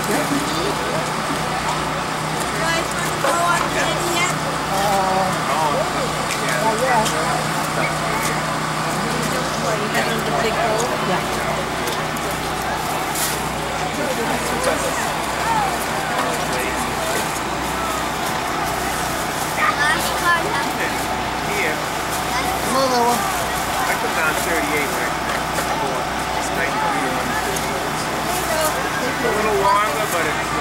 guys want to go on candy yet? What, you had the big bowl? Yeah. Here. Another one. I put down 38 right there. It's 93 on. A little longer, but it's